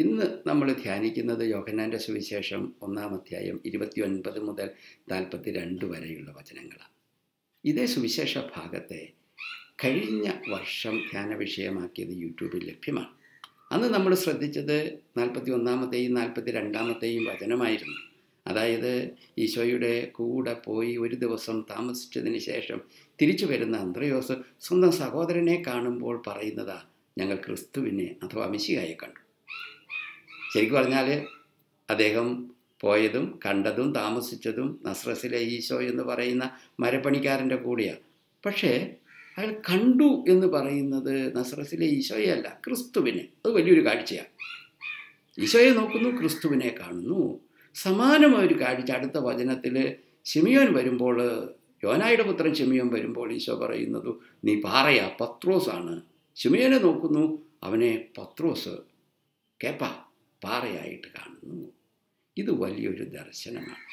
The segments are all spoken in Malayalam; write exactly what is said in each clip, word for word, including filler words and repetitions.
ഇന്ന് നമ്മൾ ധ്യാനിക്കുന്നത് യോഹന്നാൻ്റെ സുവിശേഷം ഒന്നാം അധ്യായം ഇരുപത്തിയൊൻപത് മുതൽ നാൽപ്പത്തി രണ്ട് വരെയുള്ള വചനങ്ങളാണ്. ഇതേ സുവിശേഷ ഭാഗത്തെ കഴിഞ്ഞ വർഷം ധ്യാന വിഷയമാക്കിയത് യൂട്യൂബിൽ ലഭ്യമാണ്. അന്ന് നമ്മൾ ശ്രദ്ധിച്ചത് നാൽപ്പത്തി ഒന്നാമത്തെയും നാൽപ്പത്തി രണ്ടാമത്തെയും വചനമായിരുന്നു. അതായത് ഈശോയുടെ കൂടെ പോയി ഒരു ദിവസം താമസിച്ചതിന് ശേഷം തിരിച്ചു വരുന്ന അന്ത്രയോസ് സ്വന്തം സഹോദരനെ കാണുമ്പോൾ പറയുന്നതാ, ഞങ്ങൾ ക്രിസ്തുവിനെ അഥവാ മിശിഹായെ കണ്ടു. ശരിക്കും പറഞ്ഞാൽ അദ്ദേഹം പോയതും കണ്ടതും താമസിച്ചതും നസ്രസിലെ ഈശോ എന്ന് പറയുന്ന മരപ്പണിക്കാരൻ്റെ കൂടെയാണ്. പക്ഷേ അയാൾ കണ്ടു എന്ന് പറയുന്നത് നസ്രസിലെ ഈശോയല്ല, ക്രിസ്തുവിനെ. അത് വലിയൊരു കാഴ്ചയാണ്. ഈശോയെ നോക്കുന്നു, ക്രിസ്തുവിനെ കാണുന്നു. സമാനമായൊരു കാഴ്ച അടുത്ത വചനത്തിൽ ശിമിയോൻ വരുമ്പോൾ, യോനായുടെ പുത്രൻ ശിമിയോൻ വരുമ്പോൾ ഈശോ പറയുന്നതു, നീ പാറയാ, പത്രോസാണ്. ശിമിയോനെ നോക്കുന്നു, അവനെ പത്രോസ് കേപ്പ പാറയായിട്ട് കാണുന്നു. ഇത് വലിയൊരു ദർശനമാണ്.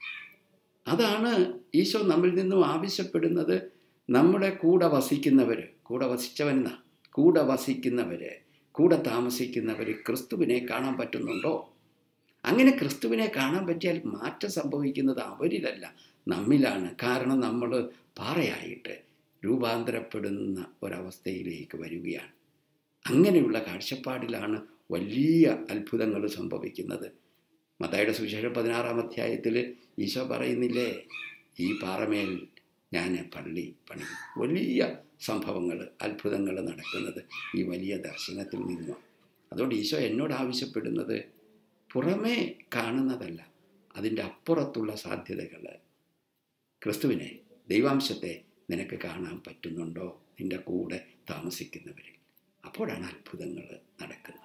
അതാണ് ഈശോ നമ്മിൽ നിന്നും ആവശ്യപ്പെടുന്നത്. നമ്മുടെ കൂടെ വസിക്കുന്നവർ, കൂടെ വസിച്ചവനെന്നാ, കൂടെ വസിക്കുന്നവർ, കൂടെ താമസിക്കുന്നവർ ക്രിസ്തുവിനെ കാണാൻ പറ്റുന്നുണ്ടോ? അങ്ങനെ ക്രിസ്തുവിനെ കാണാൻ പറ്റിയാൽ മാറ്റം സംഭവിക്കുന്നത് അവരിലല്ല, നമ്മിലാണ്. കാരണം നമ്മൾ പാറയായിട്ട് രൂപാന്തരപ്പെടുന്ന ഒരവസ്ഥയിലേക്ക് വരികയാണ്. അങ്ങനെയുള്ള കാഴ്ചപ്പാടിലാണ് വലിയ അത്ഭുതങ്ങൾ സംഭവിക്കുന്നത്. മത്തായിയുടെ സുവിശേഷം പതിനാറാം അധ്യായത്തിൽ ഈശോ പറയുന്നില്ലേ, ഈ പാറമേൽ ഞാൻ പള്ളി പണിയും. വലിയ സംഭവങ്ങൾ, അത്ഭുതങ്ങൾ നടക്കുന്നത് ഈ വലിയ ദർശനത്തിൽ നിന്നുമാണ്. അതുകൊണ്ട് ഈശോ എന്നോട് ആവശ്യപ്പെടുന്നത് പുറമേ കാണുന്നതല്ല, അതിൻ്റെ അപ്പുറത്തുള്ള സാധ്യതകൾ. ക്രിസ്തുവിനെ, ദൈവാംശത്തെ നിനക്ക് കാണാൻ പറ്റുന്നുണ്ടോ നിൻ്റെ കൂടെ താമസിക്കുന്നവരിൽ? അപ്പോഴാണ് അത്ഭുതങ്ങൾ നടക്കുന്നത്.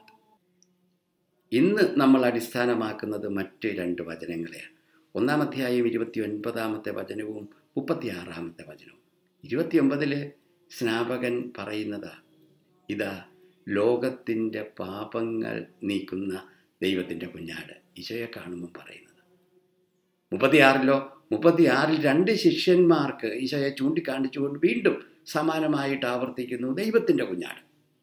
ഇന്ന് നമ്മൾ അടിസ്ഥാനമാക്കുന്നത് മറ്റ് രണ്ട് വചനങ്ങളെയാണ്. ഒന്നാം അധ്യായം ഇരുപത്തി ഒൻപതാമത്തെ വചനവും മുപ്പത്തിയാറാമത്തെ വചനവും. ഇരുപത്തിയൊമ്പതിൽ സ്നാപകൻ പറയുന്നതാ, ഇതാ ലോകത്തിൻ്റെ പാപങ്ങൾ നീക്കുന്ന ദൈവത്തിൻ്റെ കുഞ്ഞാട്. ഈശോയെ കാണുമ്പോൾ പറയുന്നത്. മുപ്പത്തിയാറിലോ, മുപ്പത്തിയാറിൽ രണ്ട് ശിഷ്യന്മാർക്ക് ഈശോയെ ചൂണ്ടിക്കാണിച്ചുകൊണ്ട് വീണ്ടും സമാനമായിട്ട് ആവർത്തിക്കുന്നു, ദൈവത്തിൻ്റെ കുഞ്ഞാട്.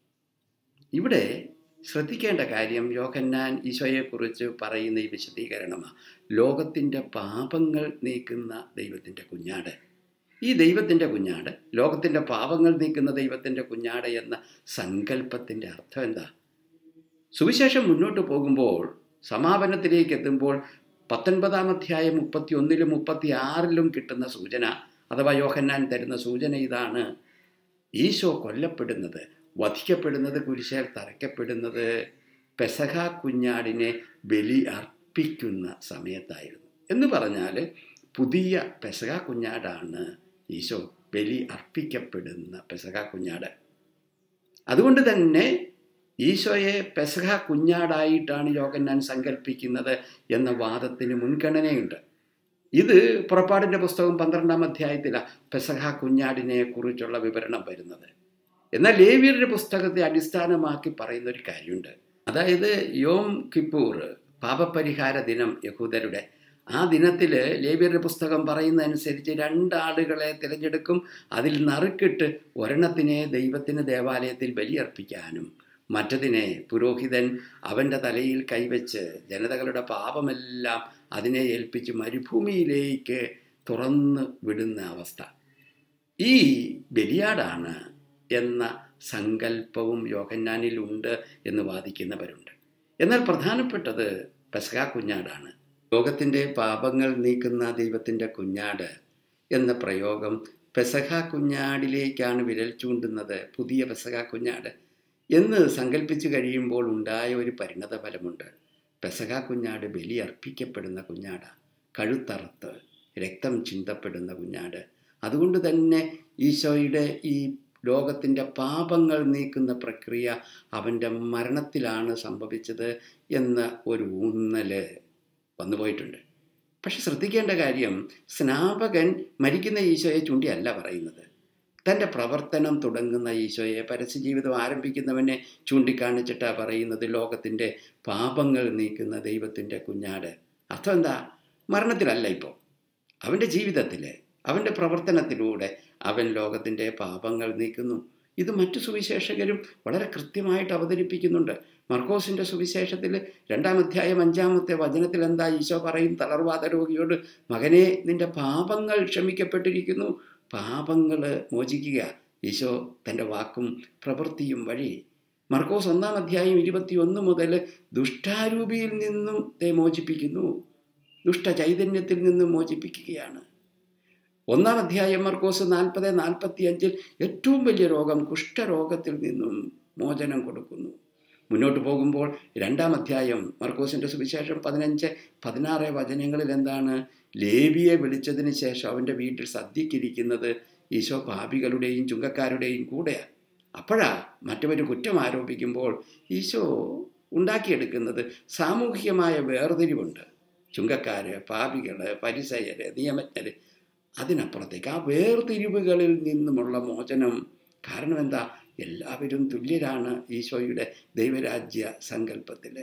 ഇവിടെ ശ്രദ്ധിക്കേണ്ട കാര്യം, യോഹന്നാൻ ഈശോയെക്കുറിച്ച് പറയുന്ന ഈ വിശദീകരണമാണ്. ലോകത്തിൻ്റെ പാപങ്ങൾ നീക്കുന്ന ദൈവത്തിൻ്റെ കുഞ്ഞാട്. ഈ ദൈവത്തിൻ്റെ കുഞ്ഞാട്, ലോകത്തിൻ്റെ പാപങ്ങൾ നീക്കുന്ന ദൈവത്തിൻ്റെ കുഞ്ഞാട് എന്ന സങ്കല്പത്തിൻ്റെ അർത്ഥം എന്താ? സുവിശേഷം മുന്നോട്ട് പോകുമ്പോൾ, സമാപനത്തിലേക്ക് എത്തുമ്പോൾ പത്തൊൻപതാം അധ്യായം മുപ്പത്തി ഒന്നിലും മുപ്പത്തി ആറിലും കിട്ടുന്ന സൂചന, അഥവാ യോഹന്നാൻ തരുന്ന സൂചന ഇതാണ്: ഈശോ കൊല്ലപ്പെടുന്നത്, വധിക്കപ്പെടുന്നത്, കുരിശേൽ തറയ്ക്കപ്പെടുന്നത് പെസഹ കുഞ്ഞാടിനെ ബലി അർപ്പിക്കുന്ന സമയത്തായിരുന്നു. എന്ന് പറഞ്ഞാൽ പുതിയ പെസഹ കുഞ്ഞാടാണ് ഈശോ, ബലി അർപ്പിക്കപ്പെടുന്ന പെസഹ കുഞ്ഞാട്. അതുകൊണ്ട് തന്നെ ഈശോയെ പെസഹ കുഞ്ഞാടായിട്ടാണ് യോഹന്നാൻ സങ്കല്പിക്കുന്നത് എന്ന വാദത്തിന് മുൻഗണനയുണ്ട്. ഇത് പുറപ്പാടിൻ്റെ പുസ്തകം പന്ത്രണ്ടാം അധ്യായത്തിലാണ് പെസഹ കുഞ്ഞാടിനെ കുറിച്ചുള്ള വിവരണം വരുന്നത്. എന്നാൽ ലേവ്യരുടെ പുസ്തകത്തെ അടിസ്ഥാനമാക്കി പറയുന്ന ഒരു കാര്യമുണ്ട്. അതായത് യോം കിപ്പൂർ, പാപപരിഹാര ദിനം യഹൂദരുടെ. ആ ദിനത്തിൽ ലേവ്യരുടെ പുസ്തകം പറയുന്നതനുസരിച്ച് രണ്ടാളുകളെ തിരഞ്ഞെടുക്കും. അതിൽ നറുക്കിട്ട് ഒരെണ്ണത്തിനെ ദൈവത്തിന് ദേവാലയത്തിൽ ബലിയർപ്പിക്കാനും മറ്റതിനെ പുരോഹിതൻ അവൻ്റെ തലയിൽ കൈവച്ച് ജനതകളുടെ പാപമെല്ലാം അതിനെ ഏൽപ്പിച്ച് മരുഭൂമിയിലേക്ക് തുറന്ന് വിടുന്ന അവസ്ഥ. ഈ ബലിയാടാണ് എന്ന സങ്കല്പവും യോഹന്നാനിലുണ്ട് എന്ന് വാദിക്കുന്നവരുണ്ട്. എന്നാൽ പ്രധാനപ്പെട്ടത് പെസഹ കുഞ്ഞാടാണ്. ലോകത്തിൻ്റെ പാപങ്ങൾ നീക്കുന്ന ദൈവത്തിൻ്റെ കുഞ്ഞാട് എന്ന പ്രയോഗം പെസഹ കുഞ്ഞാടിലേക്കാണ് വിരൽ ചൂണ്ടുന്നത്. പുതിയ പെസഹ കുഞ്ഞാട് എന്ന് സങ്കല്പിച്ച് കഴിയുമ്പോൾ ഉണ്ടായ ഒരു പരിണത ഫലമുണ്ട്. പെസഹ കുഞ്ഞാട് ബലി അർപ്പിക്കപ്പെടുന്ന കുഞ്ഞാടാണ്, കഴുത്തറുത്ത് രക്തം ചിന്തപ്പെടുന്ന കുഞ്ഞാട്. അതുകൊണ്ട് തന്നെ ഈശോയുടെ ഈ ലോകത്തിൻ്റെ പാപങ്ങൾ നീക്കുന്ന പ്രക്രിയ അവൻ്റെ മരണത്തിലാണ് സംഭവിച്ചത് എന്ന ഒരു ഊന്നൽ വന്നുപോയിട്ടുണ്ട്. പക്ഷെ ശ്രദ്ധിക്കേണ്ട കാര്യം, സ്നാപകൻ മരിക്കുന്ന ഈശോയെ ചൂണ്ടിയല്ല പറയുന്നത്. തൻ്റെ പ്രവർത്തനം തുടങ്ങുന്ന ഈശോയെ, പരസ്യജീവിതം ആരംഭിക്കുന്നവനെ ചൂണ്ടിക്കാണിച്ചിട്ടാണ് പറയുന്നത് ലോകത്തിൻ്റെ പാപങ്ങൾ നീക്കുന്ന ദൈവത്തിൻ്റെ കുഞ്ഞാട്. അർത്ഥം എന്താ? മരണത്തിലല്ല, ഇപ്പോൾ അവൻ്റെ ജീവിതത്തിൽ, അവൻ്റെ പ്രവർത്തനത്തിലൂടെ അവൻ ലോകത്തിൻ്റെ പാപങ്ങൾ നീക്കുന്നു. ഇത് മറ്റു സുവിശേഷകരും വളരെ കൃത്യമായിട്ട് അവതരിപ്പിക്കുന്നുണ്ട്. മർക്കോസിൻ്റെ സുവിശേഷത്തിൽ രണ്ടാം അധ്യായം അഞ്ചാമത്തെ വചനത്തിൽ എന്താ ഈശോ പറയും തളർവാദ രോഗിയോട്, മകനെ നിൻ്റെ പാപങ്ങൾ ക്ഷമിക്കപ്പെട്ടിരിക്കുന്നു. പാപങ്ങൾ മോചിക്കുക ഈശോ തൻ്റെ വാക്കും പ്രവൃത്തിയും വഴി. മർക്കോസ് ഒന്നാം അധ്യായം ഇരുപത്തി ഒന്ന് മുതൽ ദുഷ്ടാരൂപിയിൽ നിന്നും te മോചിപ്പിക്കുന്നു, ദുഷ്ട ചൈതന്യത്തിൽ നിന്നും മോചിപ്പിക്കുകയാണ്. ഒന്നാം അധ്യായം മർക്കോസ് നാൽപ്പത് നാൽപ്പത്തി അഞ്ചിൽ ഏറ്റവും വലിയ രോഗം കുഷ്ഠരോഗത്തിൽ നിന്നും മോചനം കൊടുക്കുന്നു. മുന്നോട്ട് പോകുമ്പോൾ രണ്ടാം അധ്യായം മർക്കോസിൻ്റെ സുവിശേഷം പതിനഞ്ച് പതിനാറ് വചനങ്ങളിൽ എന്താണ്? ലേവിയെ വിളിച്ചതിന് ശേഷം അവൻ്റെ വീട്ടിൽ സദ്യക്കിരിക്കുന്നത് ഈശോ പാപികളുടെയും ചുങ്കക്കാരുടെയും കൂടെയാണ്. അപ്പോഴാ മറ്റവർ കുറ്റം ആരോപിക്കുമ്പോൾ ഈശോ ഉണ്ടാക്കിയെടുക്കുന്നത് സാമൂഹികമായ വേർതിരിവുണ്ട്. ചുങ്കക്കാർ, പാപികൾ, പരിസയർ, നിയമജ്ഞർ, അതിനപ്പുറത്തേക്ക് ആ വേർതിരിവുകളിൽ നിന്നുമുള്ള മോചനം. കാരണം എന്താ? എല്ലാവരും തുല്യരാണ് ഈശോയുടെ ദൈവരാജ്യ സങ്കല്പത്തിൽ.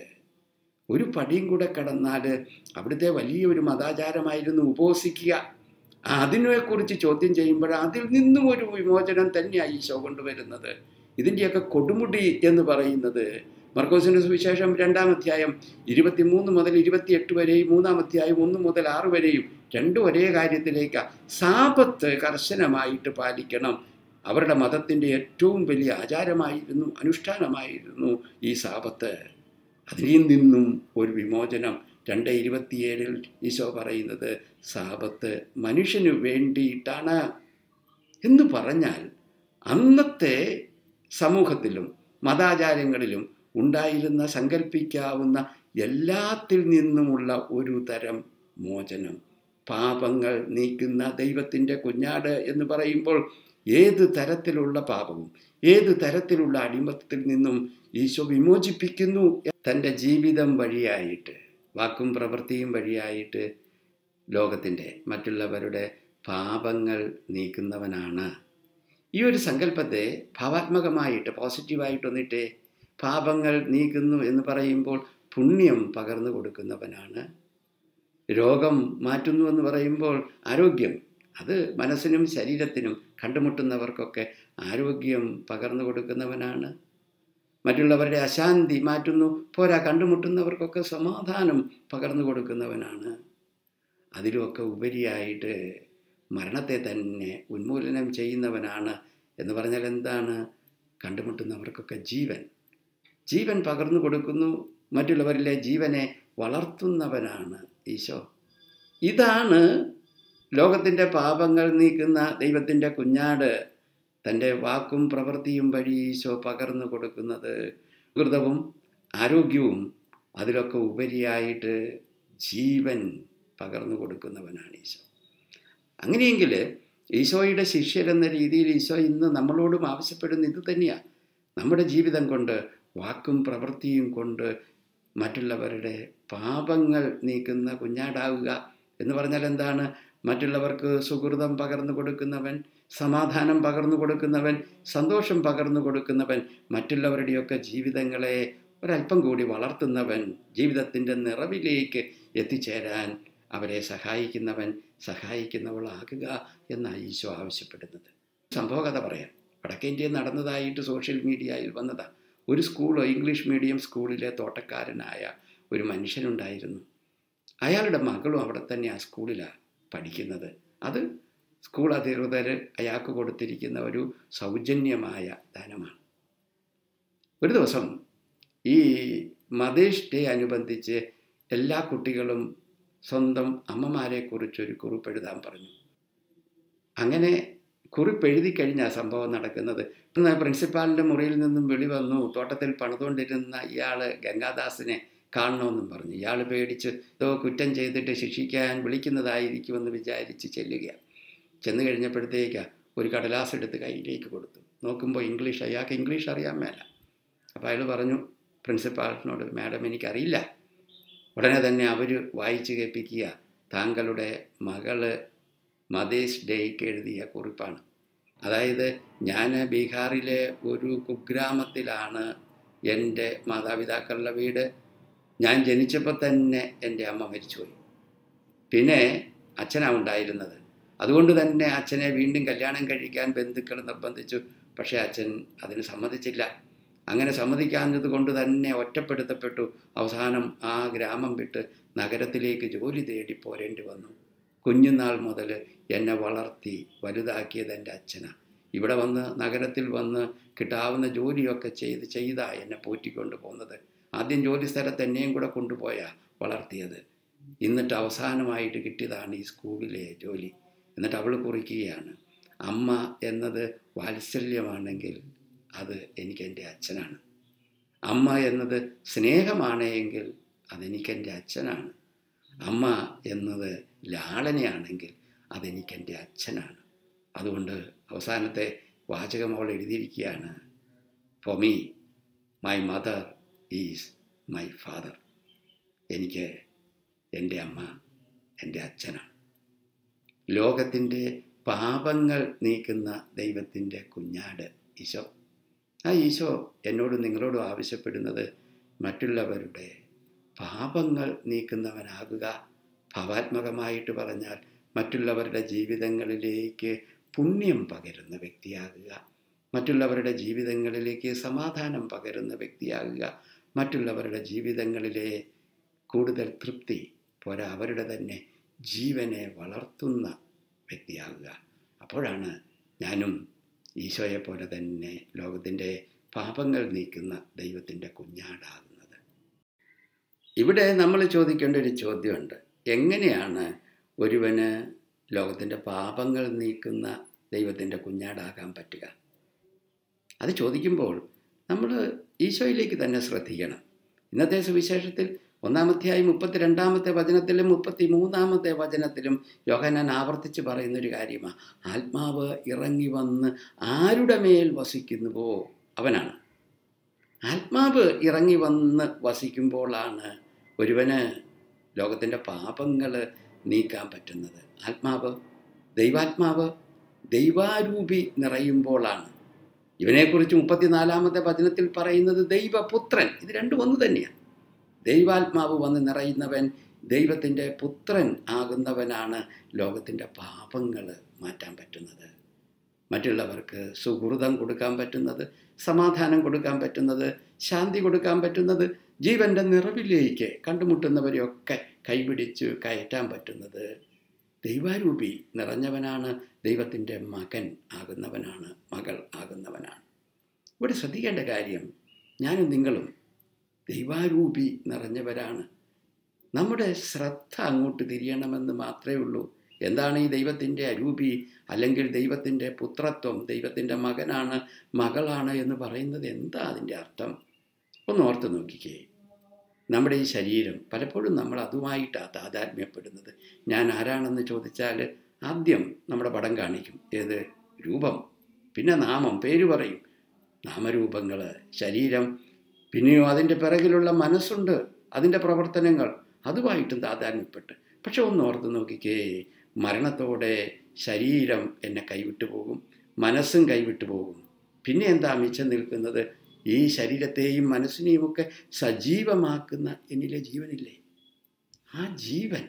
ഒരു പടിയും കൂടെ കടന്നാൽ അവിടുത്തെ വലിയൊരു മതാചാരമായിരുന്നു ഉപവസിക്കുക. അതിനെക്കുറിച്ച് ചോദ്യം ചെയ്യുമ്പോൾ അതിൽ നിന്നും ഒരു വിമോചനം തന്നെയാണ് ഈശോ കൊണ്ടുവരുന്നത്. ഇതിൻ്റെയൊക്കെ കൊടുമുടി എന്ന് പറയുന്നത് മർക്കോസിൻ്റെ സുവിശേഷം രണ്ടാം അധ്യായം ഇരുപത്തി മൂന്ന് മുതൽ ഇരുപത്തിയെട്ട് വരെയും മൂന്നാം അധ്യായം ഒന്ന് മുതൽ ആറ് വരെയും രണ്ടും ഒരേ കാര്യത്തിലേക്കാണ്. സാബത്ത് കർശനമായിട്ട് പാലിക്കണം. അവരുടെ മതത്തിൻ്റെ ഏറ്റവും വലിയ ആചാരമായിരുന്നു, അനുഷ്ഠാനമായിരുന്നു ഈ സാബത്ത്. അതിൽ നിന്നും ഒരു വിമോചനം. രണ്ട് ഇരുപത്തിയേഴിൽ ഈശോ പറയുന്നത് സാബത്ത് മനുഷ്യന് വേണ്ടിയിട്ടാണ് എന്ന് പറഞ്ഞാൽ അന്നത്തെ സമൂഹത്തിലും മതാചാരങ്ങളിലും ഉണ്ടായിരുന്ന സങ്കല്പിക്കാവുന്ന എല്ലാത്തിൽ നിന്നുമുള്ള ഒരു തരം മോചനം. പാപങ്ങൾ നീക്കുന്ന ദൈവത്തിൻ്റെ കുഞ്ഞാട് എന്ന് പറയുമ്പോൾ ഏത് തരത്തിലുള്ള പാപവും ഏത് തരത്തിലുള്ള അടിമത്തത്തിൽ നിന്നും ഈശോ വിമോചിപ്പിക്കുന്നു. തൻ്റെ ജീവിതം വഴിയായിട്ട്, വാക്കും പ്രവൃത്തിയും വഴിയായിട്ട് ലോകത്തിൻ്റെ മറ്റുള്ളവരുടെ പാപങ്ങൾ നീക്കുന്നവനാണ്. ഈ ഒരു സങ്കല്പത്തെ ഭാവാത്മകമായിട്ട് പോസിറ്റീവായിട്ടൊന്നിട്ട് പാപങ്ങൾ നീക്കുന്നു എന്ന് പറയുമ്പോൾ പുണ്യം പകർന്നു കൊടുക്കുന്നവനാണ്. രോഗം മാറ്റുന്നു എന്ന് പറയുമ്പോൾ ആരോഗ്യം, അത് മനസ്സിനും ശരീരത്തിനും കണ്ടുമുട്ടുന്നവർക്കൊക്കെ ആരോഗ്യം പകർന്നു കൊടുക്കുന്നവനാണ്. മറ്റുള്ളവരുടെ അശാന്തി മാറ്റുന്നു, പോരാ കണ്ടുമുട്ടുന്നവർക്കൊക്കെ സമാധാനം പകർന്നു കൊടുക്കുന്നവനാണ്. അതിലുമൊക്കെ ഉപരിയായിട്ട് മരണത്തെ തന്നെ ഉന്മൂലനം ചെയ്യുന്നവനാണ്. എന്ന് പറഞ്ഞാൽ എന്താണ്? കണ്ടുമുട്ടുന്നവർക്കൊക്കെ ജീവൻ ജീവൻ പകർന്നു കൊടുക്കുന്നു. മറ്റുള്ളവരിലെ ജീവനെ വളർത്തുന്നവനാണ് ഈശോ. ഇതാണ് ലോകത്തിൻ്റെ പാപങ്ങൾ നീക്കുന്ന ദൈവത്തിൻ്റെ കുഞ്ഞാട് തൻ്റെ വാക്കും പ്രവൃത്തിയും വഴി ഈശോ പകർന്നു കൊടുക്കുന്നത്. സുഹൃതവും ആരോഗ്യവും അതിലൊക്കെ ഉപരിയായിട്ട് ജീവൻ പകർന്നു കൊടുക്കുന്നവനാണ് ഈശോ. അങ്ങനെയെങ്കിൽ ഈശോയുടെ ശിഷ്യരെന്ന രീതിയിൽ ഈശോ ഇന്ന് നമ്മളോടും ആവശ്യപ്പെടുന്ന ഇത് തന്നെയാണ്. നമ്മുടെ ജീവിതം കൊണ്ട്, വാക്കും പ്രവൃത്തിയും കൊണ്ട് മറ്റുള്ളവരുടെ പാപങ്ങൾ നീക്കുന്ന കുഞ്ഞാടാവുക എന്ന് പറഞ്ഞാൽ എന്താണ്? മറ്റുള്ളവർക്ക് സുഹൃതം പകർന്നു കൊടുക്കുന്നവൻ, സമാധാനം പകർന്നു കൊടുക്കുന്നവൻ, സന്തോഷം പകർന്നു കൊടുക്കുന്നവൻ, മറ്റുള്ളവരുടെയൊക്കെ ജീവിതങ്ങളെ ഒരല്പം കൂടി വളർത്തുന്നവൻ, ജീവിതത്തിൻ്റെ നിറവിലേക്ക് എത്തിച്ചേരാൻ അവരെ സഹായിക്കുന്നവൻ, സഹായിക്കുന്നവളാകുക എന്നാണ് ഈശോ ആവശ്യപ്പെടുന്നത്. സംഭവകഥ പറയാം. വടക്കേ ഇന്ത്യയിൽ നടന്നതായിട്ട് സോഷ്യൽ മീഡിയയിൽ വന്നതാണ്. ഒരു സ്കൂളോ ഇംഗ്ലീഷ് മീഡിയം സ്കൂളിലെ തോട്ടക്കാരനായ ഒരു മനുഷ്യനുണ്ടായിരുന്നു. അയാളുടെ മകളും അവിടെ തന്നെ ആ സ്കൂളിലാണ് പഠിക്കുന്നത്. അത് സ്കൂൾ അധികൃതർ അയാൾക്ക് കൊടുത്തിരിക്കുന്ന ഒരു സൗജന്യമായ ദാനമാണ്. ഒരു ദിവസം ഈ മദേഴ്സ് ഡേ അനുബന്ധിച്ച് എല്ലാ കുട്ടികളും സ്വന്തം അമ്മമാരെക്കുറിച്ചൊരു കുറിപ്പെഴുതാൻ പറഞ്ഞു. അങ്ങനെ കുറിപ്പെഴുതി കഴിഞ്ഞാൽ സംഭവം നടക്കുന്നത്. പ്രിൻസിപ്പാളിൻ്റെ മുറിയിൽ നിന്നും വെളി വന്നു. തോട്ടത്തിൽ പണിതുകൊണ്ടിരുന്ന ഇയാൾ ഗംഗാദാസിനെ കാണണമെന്നും പറഞ്ഞു. ഇയാൾ പേടിച്ച് ഏതോ കുറ്റം ചെയ്തിട്ട് ശിക്ഷിക്കാൻ വിളിക്കുന്നതായിരിക്കുമെന്ന് വിചാരിച്ച് ചെല്ലുകയാണ്. ചെന്ന് കഴിഞ്ഞപ്പോഴത്തേക്ക് ഒരു കടലാസ് എടുത്ത് കയ്യിലേക്ക് കൊടുത്തു. നോക്കുമ്പോൾ ഇംഗ്ലീഷ്, അയാൾക്ക് ഇംഗ്ലീഷ് അറിയാൻ മേല. അപ്പോൾ അയാൾ പറഞ്ഞു പ്രിൻസിപ്പാളിനോട്, മാഡം എനിക്കറിയില്ല. ഉടനെ തന്നെ അവർ വായിച്ച് കേൾപ്പിക്കുക, താങ്കളുടെ മകള് മദേഴ്സ് ഡേക്ക് എഴുതിയ കുറിപ്പാണ്. അതായത്, ഞാൻ ബീഹാറിലെ ഒരു കുഗ്രാമത്തിലാണ് എൻ്റെ മാതാപിതാക്കളുടെ വീട്. ഞാൻ ജനിച്ചപ്പോൾ തന്നെ എൻ്റെ അമ്മ മരിച്ചുപോയി. പിന്നെ അച്ഛനാണ് ഉണ്ടായിരുന്നത്. അതുകൊണ്ട് തന്നെ അച്ഛനെ വീണ്ടും കല്യാണം കഴിക്കാൻ ബന്ധുക്കൾ നിർബന്ധിച്ചു. പക്ഷേ അച്ഛൻ അതിന് സമ്മതിച്ചില്ല. അങ്ങനെ സമ്മതിക്കാഞ്ഞത് കൊണ്ട് തന്നെ ഒറ്റപ്പെടുത്തപ്പെട്ടു. അവസാനം ആ ഗ്രാമം വിട്ട് നഗരത്തിലേക്ക് ജോലി തേടി പോരേണ്ടി വന്നു. കുഞ്ഞുനാൾ മുതൽ എന്നെ വളർത്തി വലുതാക്കിയത് എൻ്റെ അച്ഛനാണ്. ഇവിടെ വന്ന് നഗരത്തിൽ വന്ന് കിട്ടാവുന്ന ജോലിയൊക്കെ ചെയ്ത് ചെയ്താ എന്നെ പോറ്റിക്കൊണ്ട് പോകുന്നത്. ആദ്യം ജോലി സ്ഥലത്ത് എന്നെയും കൂടെ കൊണ്ടുപോയാ വളർത്തിയത്. എന്നിട്ട് അവസാനമായിട്ട് കിട്ടിയതാണ് ഈ സ്കൂളിലെ ജോലി. എന്നിട്ട് അവൾ കുറിക്കുകയാണ്, അമ്മ എന്നത് വാത്സല്യമാണെങ്കിൽ അത് എനിക്കെൻ്റെ അച്ഛനാണ്. അമ്മ എന്നത് സ്നേഹമാണ് എങ്കിൽ അതെനിക്കെൻ്റെ അച്ഛനാണ്. അമ്മ എന്നത് ലാളനയാണെങ്കിൽ അതെനിക്കെൻ്റെ അച്ഛനാണ്. അതുകൊണ്ട് അവസാനത്തെ വാചകം അവൾ എഴുതിയിരിക്കുകയാണ്, for me my mother is my father. എനിക്ക് എൻ്റെ അമ്മ എൻ്റെ അച്ഛനാണ്. ലോകത്തിൻ്റെ പാപങ്ങൾ നീക്കുന്ന ദൈവത്തിൻ്റെ കുഞ്ഞാട് ഈശോ. ആ ഈശോ എന്നോടും നിങ്ങളോടും ആവശ്യപ്പെടുന്നത് മറ്റുള്ളവരുടെ പാപങ്ങൾ നീക്കുന്നവനാകുക. ഭാവാത്മകമായിട്ട് പറഞ്ഞാൽ മറ്റുള്ളവരുടെ ജീവിതങ്ങളിലേക്ക് പുണ്യം പകരുന്ന വ്യക്തിയാകുക, മറ്റുള്ളവരുടെ ജീവിതങ്ങളിലേക്ക് സമാധാനം പകരുന്ന വ്യക്തിയാകുക, മറ്റുള്ളവരുടെ ജീവിതങ്ങളിലെ കൂടുതൽ തൃപ്തി പോരാ അവരുടെ തന്നെ ജീവനെ വളർത്തുന്ന വ്യക്തിയാകുക. അപ്പോഴാണ് ഞാനും ഈശോയെ പോലെ തന്നെ ലോകത്തിൻ്റെ പാപങ്ങൾ നീക്കുന്ന ദൈവത്തിൻ്റെ കുഞ്ഞാടാകുന്നത്. ഇവിടെ നമ്മൾ ചോദിക്കേണ്ട ഒരു ചോദ്യമുണ്ട്. എങ്ങനെയാണ് ഒരുവന് ലോകത്തിൻ്റെ പാപങ്ങൾ നീക്കുന്ന ദൈവത്തിൻ്റെ കുഞ്ഞാടാകാൻ പറ്റുക? അത് ചോദിക്കുമ്പോൾ നമ്മൾ ഈശോയിലേക്ക് തന്നെ ശ്രദ്ധിക്കണം. ഇന്നത്തെ സുവിശേഷത്തിൽ ഒന്നാമധ്യായം മുപ്പത്തിരണ്ടാമത്തെ വചനത്തിലും മുപ്പത്തി മൂന്നാമത്തെ വചനത്തിലും യോഹന്നാൻ ആവർത്തിച്ച് പറയുന്നൊരു കാര്യമാണ്, ആത്മാവ് ഇറങ്ങി വന്ന് ആരുടെ മേൽ വസിക്കുന്നുവോ അവനാണ്. ആത്മാവ് ഇറങ്ങി വന്ന് വസിക്കുമ്പോഴാണ് ഒരുവന് ലോകത്തിൻ്റെ പാപങ്ങൾ നീക്കാൻ പറ്റുന്നത്. ആത്മാവ്, ദൈവാത്മാവ്, ദൈവാരൂപി നിറയുമ്പോഴാണ്. ഇവനെക്കുറിച്ച് മുപ്പത്തിനാലാമത്തെ വചനത്തിൽ പറയുന്നത് ദൈവപുത്രൻ. ഇത് രണ്ടും ഒന്ന് തന്നെയാണ്. ദൈവാത്മാവ് വന്ന് നിറയുന്നവൻ ദൈവത്തിൻ്റെ പുത്രൻ ആകുന്നവനാണ് ലോകത്തിൻ്റെ പാപങ്ങൾ മാറ്റാൻ പറ്റുന്നത്. മറ്റുള്ളവർക്ക് സുഹൃതം കൊടുക്കാൻ പറ്റുന്നത്, സമാധാനം കൊടുക്കാൻ പറ്റുന്നത്, ശാന്തി കൊടുക്കാൻ പറ്റുന്നത്, ജീവൻ്റെ നിറവിലേക്ക് കണ്ടുമുട്ടുന്നവരെയൊക്കെ കൈപിടിച്ച് കയറ്റാൻ പറ്റുന്നത് ദൈവാരൂപി നിറഞ്ഞവനാണ്, ദൈവത്തിൻ്റെ മകൻ ആകുന്നവനാണ്, മകൾ ആകുന്നവനാണ്. ഇവിടെ ശ്രദ്ധിക്കേണ്ട കാര്യം, ഞാനും നിങ്ങളും ദൈവാരൂപി നിറഞ്ഞവരാണ്. നമ്മുടെ ശ്രദ്ധ അങ്ങോട്ട് തിരിയണമെന്ന് മാത്രമേ ഉള്ളൂ. എന്താണ് ഈ ദൈവത്തിൻ്റെ അരൂപി അല്ലെങ്കിൽ ദൈവത്തിൻ്റെ പുത്രത്വം, ദൈവത്തിൻ്റെ മകനാണ്, മകളാണ് എന്ന് പറയുന്നത്? എന്താ അതിൻ്റെ അർത്ഥം? ഒന്ന് ഓർത്ത് നോക്കിക്കേ. നമ്മുടെ ഈ ശരീരം പലപ്പോഴും നമ്മൾ അതുമായിട്ടാണ് താതാത്മ്യപ്പെടുന്നത്. ഞാൻ ആരാണെന്ന് ചോദിച്ചാൽ ആദ്യം നമ്മുടെ പടം കാണിക്കും. ഏത്? രൂപം, പിന്നെ നാമം, പേര് പറയും. നാമരൂപങ്ങൾ, ശരീരം, പിന്നെയോ അതിൻ്റെ പിറകിലുള്ള മനസ്സുണ്ട്, അതിൻ്റെ പ്രവർത്തനങ്ങൾ, അതുമായിട്ടും താതാത്മ്യപ്പെട്ട്. പക്ഷെ ഒന്ന് ഓർത്ത് നോക്കിക്കേ, മരണത്തോടെ ശരീരം എന്നെ കൈവിട്ടു പോകും, മനസ്സും കൈവിട്ടു പോകും. പിന്നെ എന്താ മിച്ചം നിൽക്കുന്നത്? ഈ ശരീരത്തെയും മനസ്സിനെയുമൊക്കെ സജീവമാക്കുന്ന എന്നിലെ ജീവനില്ലേ, ആ ജീവൻ.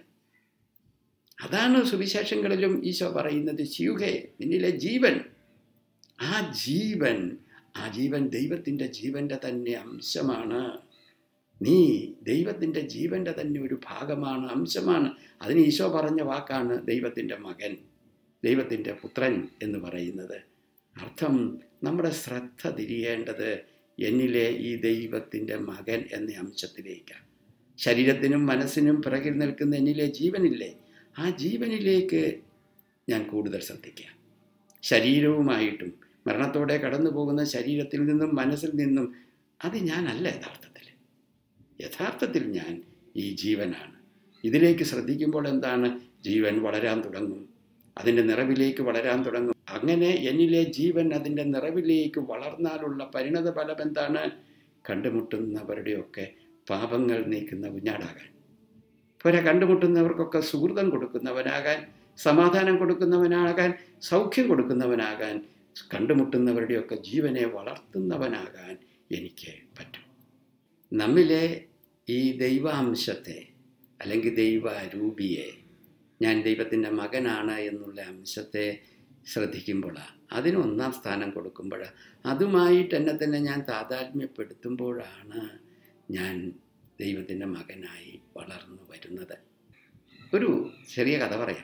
അതാണ് സുവിശേഷങ്ങളിലും ഈശോ പറയുന്നത്, ശിയുഹേ, എന്നിലെ ജീവൻ. ആ ജീവൻ, ആ ജീവൻ ദൈവത്തിൻ്റെ ജീവൻ്റെ തന്നെ അംശമാണ്. നീ ദൈവത്തിൻ്റെ ജീവൻ്റെ തന്നെ ഒരു ഭാഗമാണ്, അംശമാണ്. അതിന് ഈശോ പറഞ്ഞ വാക്കാണ് ദൈവത്തിൻ്റെ മകൻ, ദൈവത്തിൻ്റെ പുത്രൻ എന്ന് പറയുന്നത്. അർത്ഥം, നമ്മുടെ ശ്രദ്ധ തിരിയേണ്ടത് എന്നിലെ ഈ ദൈവത്തിൻ്റെ മകൻ എന്ന അംശത്തിലേക്കാണ്. ശരീരത്തിനും മനസ്സിനും പിറകിൽ നിൽക്കുന്ന എന്നിലെ ജീവനില്ലേ, ആ ജീവനിലേക്ക് ഞാൻ കൂടുതൽ ശ്രദ്ധിക്കാം. ശരീരവുമായിട്ടും മരണത്തോടെ കടന്നു പോകുന്ന ശരീരത്തിൽ നിന്നും മനസ്സിൽ നിന്നും അത് ഞാനല്ല യഥാർത്ഥത്തിൽ. യഥാർത്ഥത്തിൽ ഞാൻ ഈ ജീവനാണ്. ഇതിലേക്ക് ശ്രദ്ധിക്കുമ്പോൾ എന്താണ്? ജീവൻ വളരാൻ തുടങ്ങും, അതിൻ്റെ നിറവിലേക്ക് വളരാൻ തുടങ്ങും. അങ്ങനെ എന്നിലെ ജീവൻ അതിൻ്റെ നിറവിലേക്ക് വളർന്നാലുള്ള പരിണത ഫലം എന്താണ്? കണ്ടുമുട്ടുന്നവരുടെയൊക്കെ പാപങ്ങൾ നീക്കുന്ന കുഞ്ഞാടാകാൻ, പോരാ കണ്ടുമുട്ടുന്നവർക്കൊക്കെ സുഹൃതം കൊടുക്കുന്നവനാകാൻ, സമാധാനം കൊടുക്കുന്നവനാകാൻ, സൗഖ്യം കൊടുക്കുന്നവനാകാൻ, കണ്ടുമുട്ടുന്നവരുടെയൊക്കെ ജീവനെ വളർത്തുന്നവനാകാൻ എനിക്ക് പറ്റും. നമ്മിലെ ഈ ദൈവാംശത്തെ അല്ലെങ്കിൽ ദൈവരൂപിയെ, ഞാൻ ദൈവത്തിൻ്റെ മകനാണ് എന്നുള്ള അംശത്തെ ശ്രദ്ധിക്കുമ്പോഴാണ് അതിന് ഒന്നാം സ്ഥാനം കൊടുക്കുമ്പോൾ അതുമായിട്ട് എന്നെ തന്നെ ഞാൻ താതാത്മ്യപ്പെടുത്തുമ്പോഴാണ് ഞാൻ ദൈവത്തിൻ്റെ മകനായി വളർന്നു വരുന്നത്. ഒരു ചെറിയ കഥ പറയാം.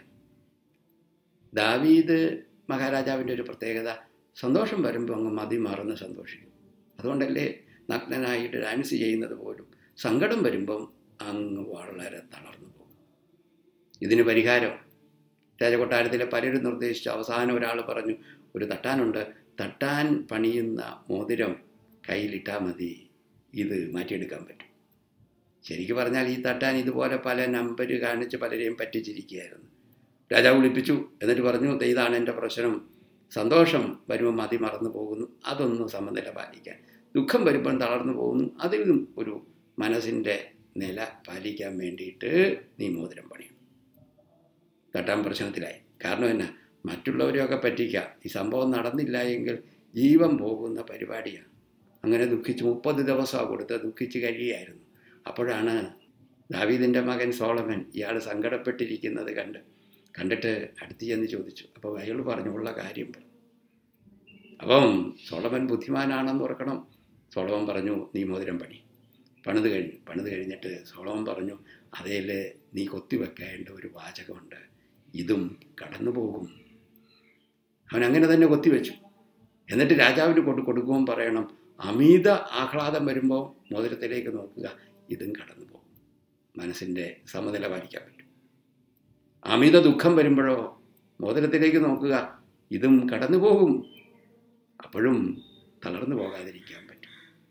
ദാവീദ് മഹാരാജാവിൻ്റെ ഒരു പ്രത്യേകത, സന്തോഷം വരുമ്പോൾ അങ്ങ് മതി മറന്ന് സന്തോഷിക്കും. അതുകൊണ്ടല്ലേ നഗ്നനായിട്ട് ഡാൻസ് ചെയ്യുന്നത് പോലും. സങ്കടം വരുമ്പം അങ്ങ് വളരെ തളർന്നു പോകും. ഇതിന് പരിഹാരം രാജകൊട്ടാരത്തിലെ പലരും നിർദ്ദേശിച്ചു. അവസാനം ഒരാൾ പറഞ്ഞു, ഒരു തട്ടാനുണ്ട്, തട്ടാൻ പണിയുന്ന മോതിരം കയ്യിലിട്ടാൽ മതി, ഇത് മാറ്റിയെടുക്കാൻ പറ്റും. ശരിക്കും പറഞ്ഞാൽ ഈ തട്ടാൻ ഇതുപോലെ പല നമ്പർ കാണിച്ച് പലരെയും പറ്റിച്ചിരിക്കുകയായിരുന്നു. രാജാവ് വിളിപ്പിച്ചു. എന്നിട്ട് പറഞ്ഞു, ഇതാണ് എൻ്റെ പ്രശ്നം, സന്തോഷം വരുമ്പോൾ മതി മറന്നു പോകുന്നു, അതൊന്നും സമനില പാലിക്കാൻ. ദുഃഖം വരുമ്പോൾ തളർന്നു പോകുന്നു, അതിലും ഒരു മനസ്സിൻ്റെ നില പാലിക്കാൻ വേണ്ടിയിട്ട് നീ മോതിരം പണിയും. തട്ടാൻ പ്രശ്നത്തിലായി. കാരണം എന്നാ, മറ്റുള്ളവരെയൊക്കെ പറ്റിക്കാം. ഈ സംഭവം നടന്നില്ല എങ്കിൽ ജീവൻ പോകുന്ന പരിപാടിയാണ്. അങ്ങനെ ദുഃഖിച്ച് മുപ്പത് ദിവസമാണ് കൊടുത്ത് ദുഃഖിച്ച് കഴിയുകയായിരുന്നു. അപ്പോഴാണ് ദാവീദിൻ്റെ മകൻ സോളമൻ ഇയാൾ സങ്കടപ്പെട്ടിരിക്കുന്നത് കണ്ട് കണ്ടിട്ട് അടുത്ത് ചെന്ന് ചോദിച്ചു. അപ്പോൾ അയാൾ പറഞ്ഞു, ഉള്ള കാര്യം പറഞ്ഞു. അപ്പം സോളമൻ ബുദ്ധിമാനാണെന്ന് ഓർക്കണം. സോളമൻ പറഞ്ഞു, നീ മോതിരം പണി. പണിത് കഴിഞ്ഞു. പണിത് കഴിഞ്ഞിട്ട് സോളമൻ പറഞ്ഞു, അതേൽ നീ കൊത്തിവെക്കേണ്ട ഒരു വാചകമുണ്ട്, ഇതും കടന്നു പോകും. അവൻ അങ്ങനെ തന്നെ കൊത്തിവെച്ചു. എന്നിട്ട് രാജാവിന് കൊണ്ട് കൊടുക്കുമ്പോൾ പറയണം, അമിത ആഹ്ലാദം വരുമ്പോൾ മോതിരത്തിലേക്ക് നോക്കുക, ഇതും കടന്നു പോകും. മനസ്സിൻ്റെ സമനില പാലിക്കാൻ പറ്റും. അമിത ദുഃഖം വരുമ്പോഴോ മോതിരത്തിലേക്ക് നോക്കുക, ഇതും കടന്നു പോകും. അപ്പോഴും തളർന്നു പോകാതിരിക്കാൻ പറ്റും.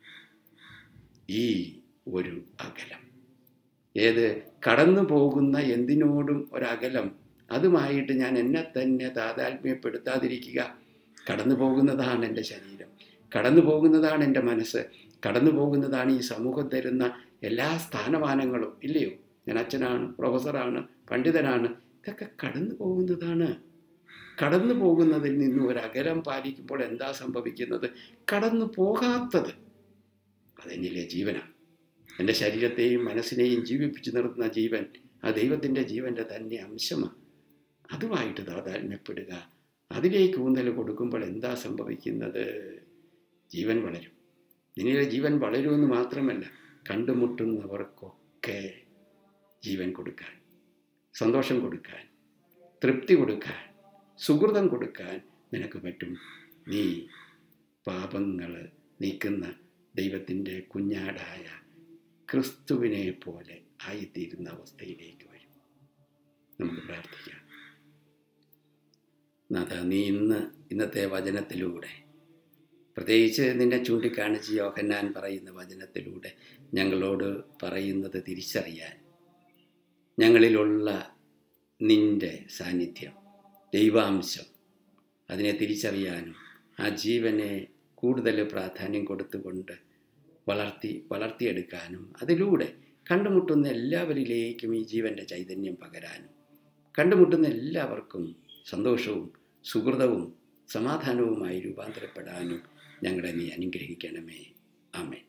ഈ ഒരു അകലം, ഏത് കടന്നു പോകുന്ന എന്തിനോടും ഒരകലം, അതുമായിട്ട് ഞാൻ എന്നെ തന്നെ താതാത്മ്യപ്പെടുത്താതിരിക്കുക. കടന്നു പോകുന്നതാണ് എൻ്റെ ശരീരം, കടന്നു പോകുന്നതാണ് എൻ്റെ മനസ്സ്, കടന്നു പോകുന്നതാണ് ഈ സമൂഹം തരുന്ന എല്ലാ സ്ഥാനമാനങ്ങളും. ഇല്ലയോ, ഞാൻ അച്ഛനാണ്, പ്രൊഫസറാണ്, പണ്ഡിതനാണ്, ഇതൊക്കെ കടന്നു പോകുന്നതാണ്. കടന്നു പോകുന്നതിൽ നിന്ന് ഒരകലം പാലിക്കുമ്പോൾ എന്താ സംഭവിക്കുന്നത്? കടന്നു പോകാത്തത് അതെന്നിലെ ജീവനാണ്. എൻ്റെ ശരീരത്തെയും മനസ്സിനെയും ജീവിപ്പിച്ച് നിർത്തുന്ന ജീവൻ ആ ദൈവത്തിൻ്റെ ജീവൻ്റെ തന്നെ അംശമാണ്. അതുമായിട്ട് താതാത്മ്യപ്പെടുക. അതിലേക്ക് ഊന്നൽ കൊടുക്കുമ്പോൾ എന്താ സംഭവിക്കുന്നത്? ജീവൻ വളരും. നിന്നിലെ ജീവൻ വളരുമെന്ന് മാത്രമല്ല, കണ്ടുമുട്ടുന്നവർക്കൊക്കെ ജീവൻ കൊടുക്കാൻ, സന്തോഷം കൊടുക്കാൻ, തൃപ്തി കൊടുക്കാൻ, സുഹൃതം കൊടുക്കാൻ നിനക്ക് പറ്റും. നീ പാപങ്ങൾ നീക്കുന്ന ദൈവത്തിൻ്റെ കുഞ്ഞാടായ ക്രിസ്തുവിനെ പോലെ ആയിത്തീരുന്ന അവസ്ഥയിലേക്ക് വരും. നമുക്ക് പ്രാർത്ഥിക്കാം. നാഥ, നീ ഇന്ന് ഇന്നത്തെ വചനത്തിലൂടെ, പ്രത്യേകിച്ച് നിന്നെ ചൂണ്ടിക്കാണിച്ച് യോഹന്നാൻ പറയുന്ന വചനത്തിലൂടെ ഞങ്ങളോട് പറയുന്നത് തിരിച്ചറിയാൻ, ഞങ്ങളിലുള്ള നിൻ്റെ സാന്നിധ്യം, ദൈവാംശം, അതിനെ തിരിച്ചറിയാനും ആ ജീവനെ കൂടുതൽ പ്രാധാന്യം കൊടുത്തുകൊണ്ട് വളർത്തി വളർത്തിയെടുക്കാനും അതിലൂടെ കണ്ടുമുട്ടുന്ന എല്ലാവരിലേക്കും ഈ ജീവൻ്റെ ചൈതന്യം പകരാനും കണ്ടുമുട്ടുന്ന എല്ലാവർക്കും സന്തോഷവും സുഹൃതവും സമാധാനവുമായി രൂപാന്തരപ്പെടാനും ഞങ്ങളെ നീ അനുഗ്രഹിക്കണമേ. ആമേൻ.